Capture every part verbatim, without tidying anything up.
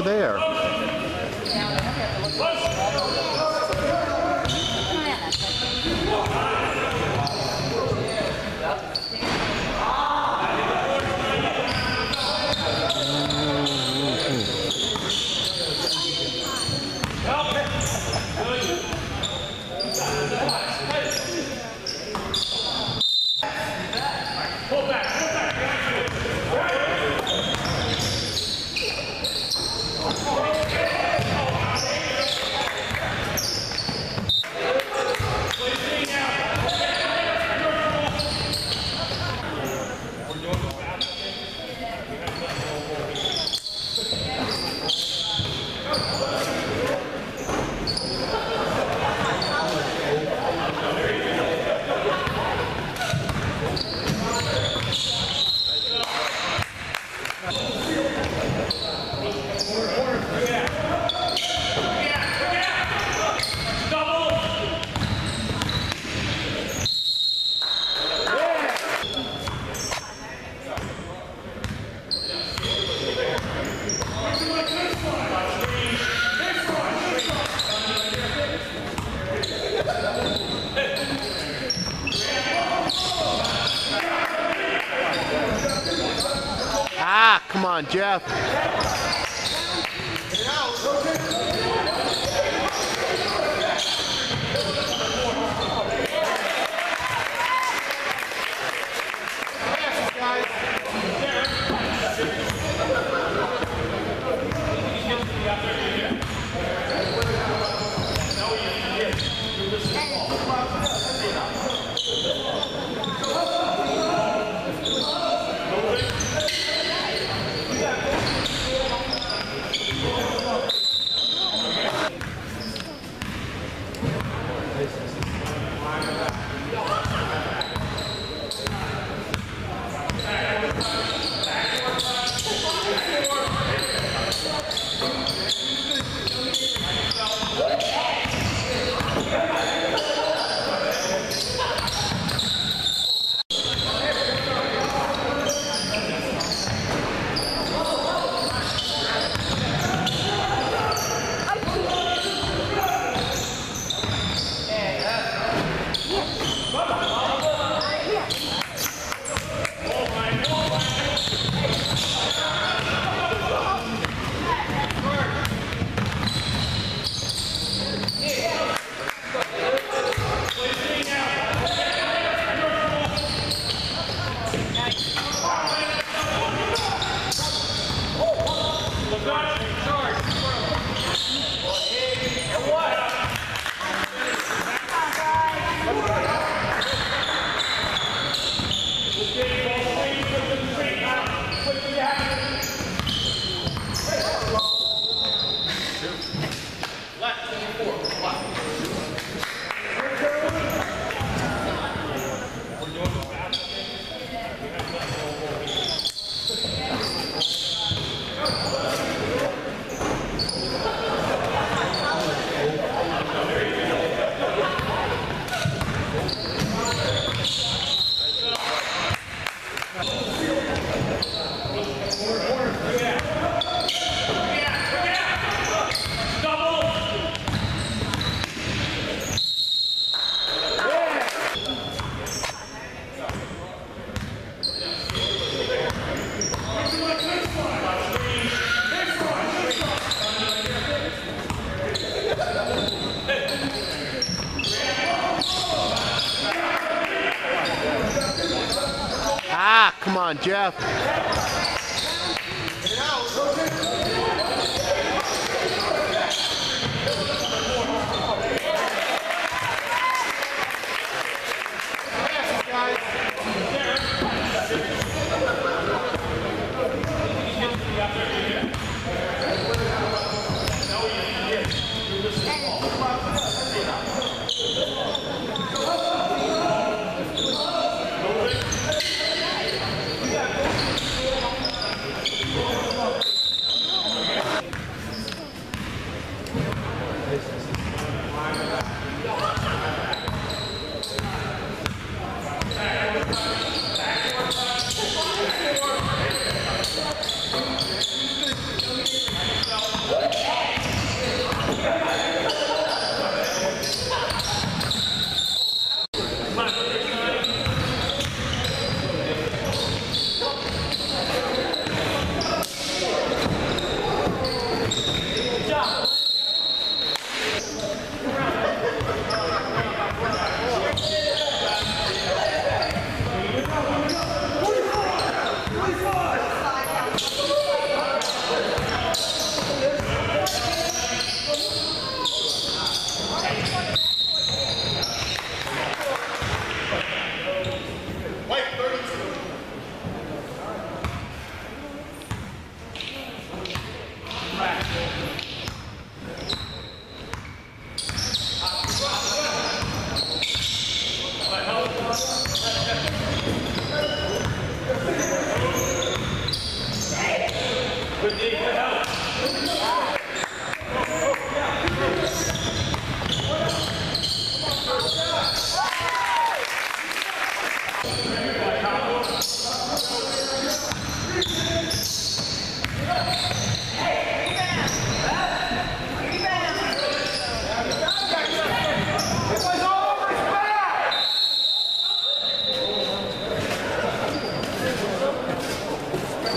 there. Ah, come on, Jeff. Ah, come on, Jeff.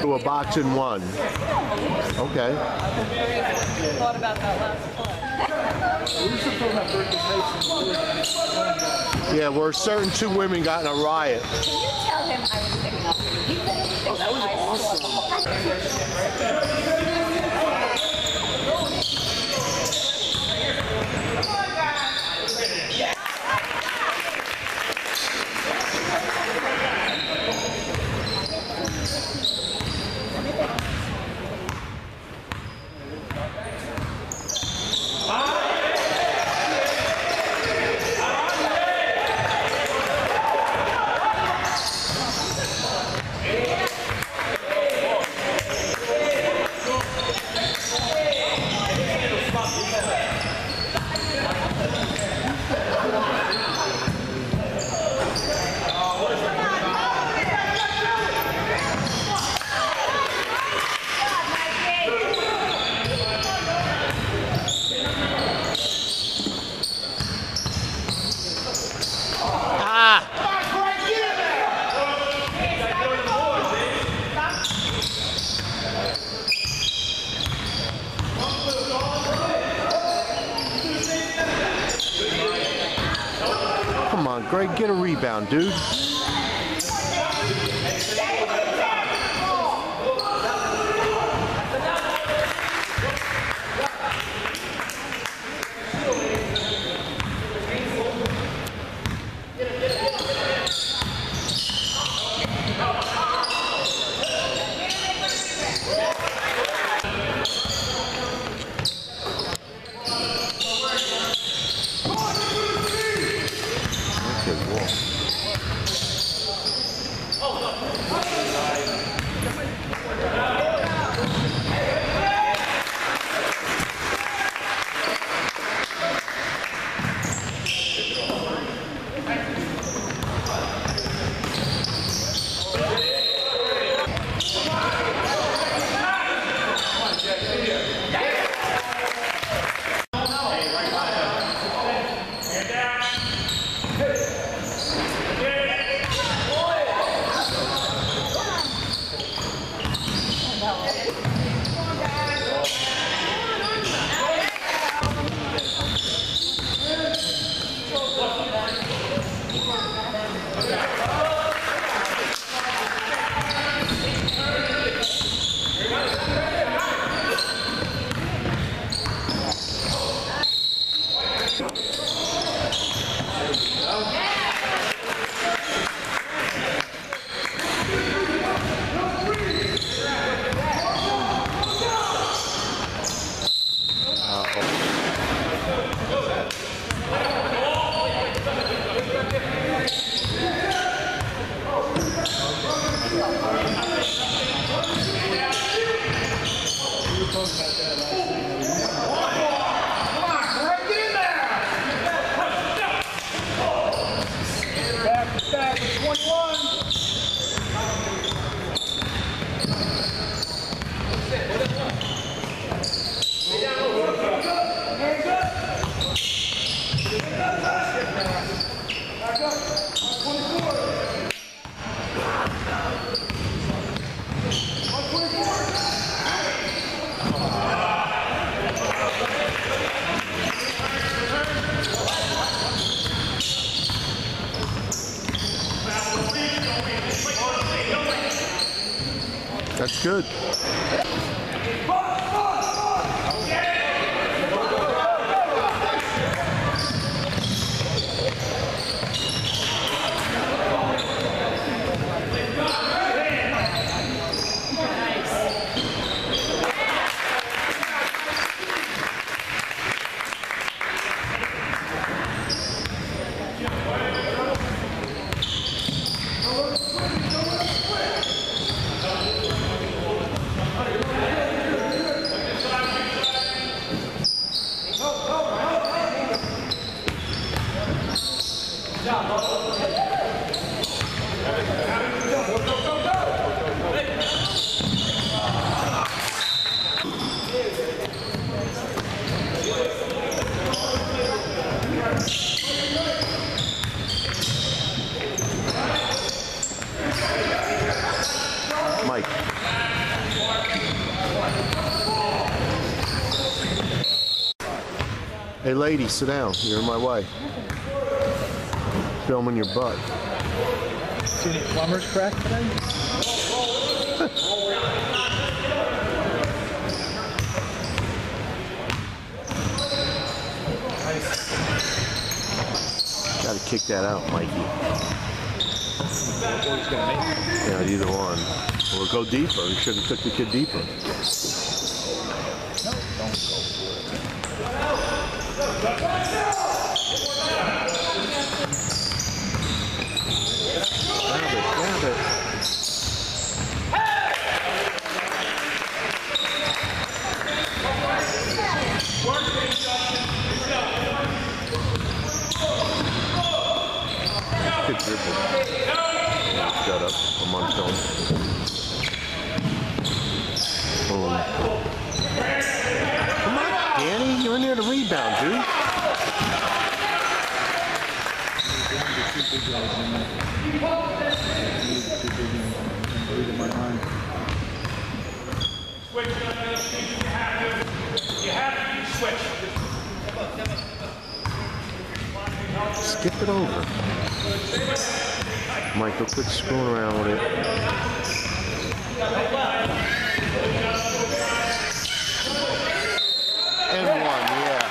to a boxing one. Okay. Thought about that last play. Yeah, where certain two women got in a riot. Can you tell him I was picking up? He said he Oh, that was awesome. Come on, Greg, get a rebound, dude. That's good. Mike. Hey, lady, sit down. You're in my way. Filming your butt. See any plumbers crack today? Gotta kick that out, Mikey. Yeah, either one. Or go deeper. You should have took the kid deeper. No, don't go. Grab it, grab it. Good dribble. Yeah, shut up. I'm on film. Boom. Come on, Danny. You're in there to rebound, dude. Skip it over. Michael, quit screwing around with it. And one, yeah.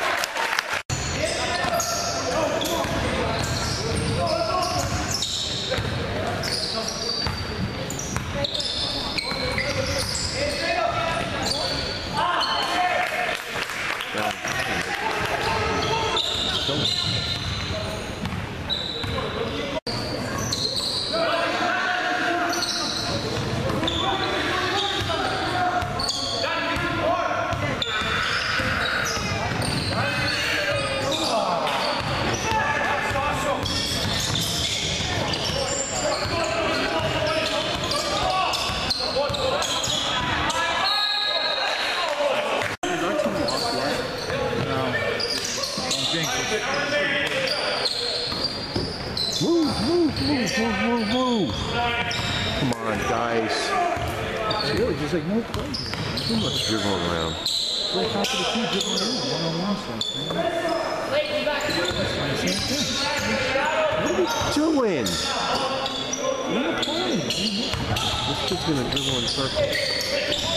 Move, move, move, move, move, move. Come on, guys. It's really just like no plays. Too much dribbling around. Right top of the key, dribbling around, one-on-one stuff, man. Same thing. What are we doing? We're not playing. This kid's gonna dribble in circles.